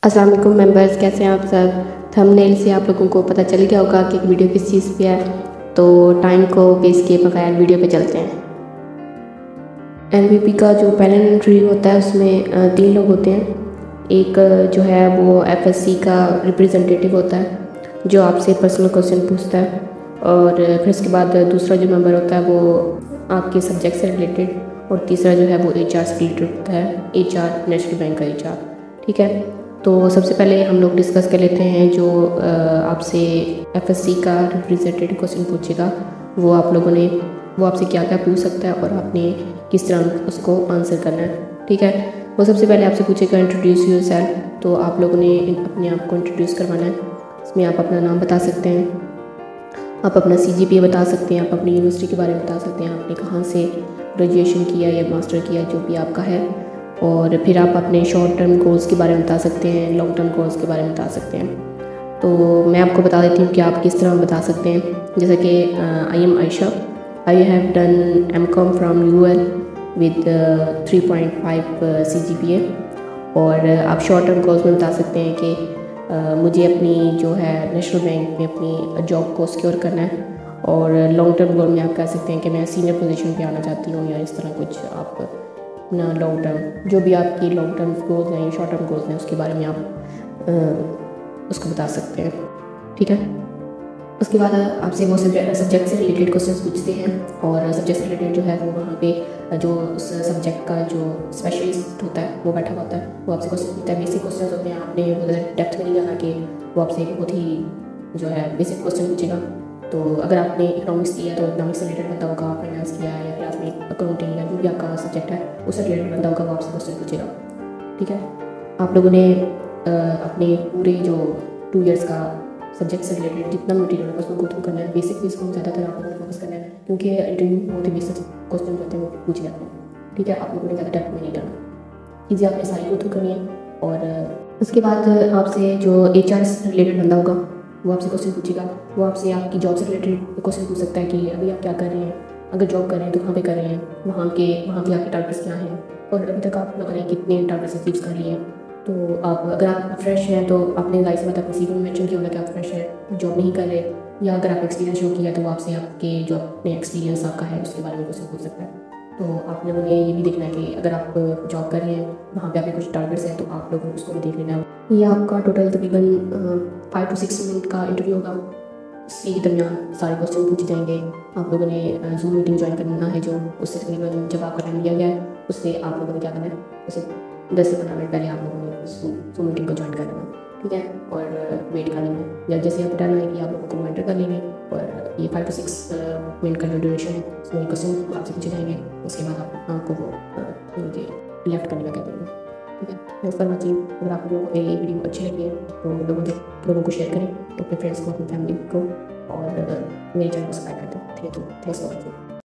अस्सलाम वालेकुम मेंबर्स, कैसे हैं आप सब। थंबनेल से आप लोगों को पता चल गया होगा कि वीडियो किस चीज़ पे है, तो टाइम को वेस्ट किए बगैर वीडियो पे चलते हैं। एमवीपी का जो पैनल इंटरव्यू होता है उसमें 3 लोग होते हैं। एक जो है वो एफएससी का रिप्रेजेंटेटिव होता है जो आपसे पर्सनल क्वेश्चन पूछता है, और फिर उसके बाद दूसरा जो मेंबर होता है वो आपके सब्जेक्ट से रिलेटेड, और तीसरा जो है वो एचआर से रिलेटेड होता है, एचआर नेशनल बैंक का एचआर। ठीक है, तो सबसे पहले हम लोग डिस्कस कर लेते हैं जो आपसे एफएससी का रिप्रेजेंटेटिव क्वेश्चन पूछेगा वो आपसे क्या क्या पूछ सकता है और आपने किस तरह उसको आंसर करना है। ठीक है, वो सबसे पहले आपसे पूछेगा इंट्रोड्यूस योरसेल्फ, तो आप लोगों ने अपने आप को इंट्रोड्यूस करवाना है। इसमें आप अपना नाम बता सकते हैं, आप अपना सीजीपीए बता सकते हैं, आप अपनी यूनिवर्सिटी के बारे में बता सकते हैं, आपने कहाँ से ग्रेजुएशन किया या मास्टर किया जो भी आपका है, और फिर आप अपने शॉर्ट टर्म गोल्स के बारे में बता सकते हैं, लॉन्ग टर्म गोल्स के बारे में बता सकते हैं। तो मैं आपको बता देती हूँ कि आप किस तरह बता सकते हैं। जैसे कि I am Ayesha, I have done MCom from UL with 3.5 CGPA। और आप शॉर्ट टर्म गोल्स में बता सकते हैं कि मुझे अपनी जो है नेशनल बैंक में अपनी जॉब को सिक्योर करना है। और लॉन्ग टर्म गोल में आप कह सकते हैं कि मैं सीनियर पोजीशन पे आना चाहती हूँ, या इस तरह कुछ आप अपना लॉन्ग टर्म जो भी आपकी लॉन्ग टर्म गोल्स हैं या शॉर्ट टर्म गोल्स हैं उसके बारे में आप उसको बता सकते हैं। ठीक है, उसके बाद आपसे वो सब्जेक्ट से रिलेटेड क्वेश्चंस पूछते हैं, और सब्जेक्ट से रिलेटेड जो है वो वहाँ पे जो उस सब्जेक्ट का जो स्पेशलिस्ट होता है वो बैठा होता है, वो आपसे क्वेश्चन पूछता है। बेसिक क्वेश्चन होते हैं, आपने डेप्थ में नहीं जाना कि वो आपसे बहुत ही जो है बेसिक क्वेश्चन पूछेगा। तो अगर आपने इकोनॉमिक्स किया तो इकोनॉमिक्स से रिलेटेड बंदा होगा, फाइनेंस किया है या फिर आपने अकाउंटिंग या जो भी आपका सब्जेक्ट है उससे रिलेटेड बंदा होगा, वो आपसे क्वेश्चन पूछेगा। ठीक है, आप लोगों ने अपने पूरे जो 2 इयर्स का सब्जेक्ट से रिलेटेड जितना मटीरियल है उसको गो थ्रू करना है। बेसिक भी इसको ज़्यादातर आप लोगों ने फोकस करना है, क्योंकि इंटरव्यू बहुत ही बेसिक क्वेश्चन होते हैं वो पूछे जाते हैं। ठीक है, आप लोगों ने ज़्यादा डेप्थ में नहीं करना, चीज़ें आपने सारी गो थ्रू करनी है। और उसके बाद आपसे जो एचआर से रिलेटेड बंदा होगा वो आपसे क्वेश्चन पूछेगा। वो आपसे आपकी जॉब से रिलेटेड क्वेश्चन पूछ सकता है कि अभी आप क्या कर रहे हैं, अगर जॉब कर रहे हैं तो कहाँ पे कर रहे हैं, वहाँ के आपके टारगेट्स क्या हैं, और अभी तक आप लोगों ने कितने टारगेट्स अचीव कर लिए हैं। तो आप अगर आप फ्रेश हैं तो आपने जाहिर सी बात अपनी सीवी में मेंशन किया होगा कि आप फ्रेश हैं, जॉब नहीं कर रहे, या अगर आप एक्सपीरियंस शो किया तो वो आपसे आपके जो अपने एक्सपीरियंस आपका है उसके बारे में क्वेश्चन पूछ सकता है। तो आप लोगों ने ये भी देखना है कि अगर आप जॉब कर रहे हैं वहाँ पे आपके कुछ टारगेट्स हैं तो आप लोगों को उसको भी देख लेना है। ये आपका टोटल तकरीबन 5 to 6 मिनट का इंटरव्यू होगा। इसी के दरमियान सारे क्वेश्चन पूछे जाएंगे। आप लोगों ने जूम मीटिंग ज्वाइन करना है, जो उससे तकरीबन जब आपका टाइम दिया गया है उससे आप लोगों ने क्या करना है, उससे 10 से 15 मिनट पहले आप लोगों ने जूम मीटिंग को ज्वाइन कर लेना। ठीक है, और वेट कर लेना है, या जैसे आप डन आएगी आप लोगों को एंटर कर लेंगे। और ये 5 to 6 मिनट का जो ड्यूरेशन है उसमें क्वेश्चन आपसे पूछे जाएंगे, उसके बाद आपको वो मुझे लेफ्ट करने का कह देंगे। ठीक है, थैंक्स फॉर वॉचिंग। अगर आपको ये वीडियो अच्छी लगी है तो लोगों को शेयर करें, अपने फ्रेंड्स को, अपनी फैमिली को, और मेरे चैनल को सब्सक्राइब कर दें। Thank you, thanks for watching.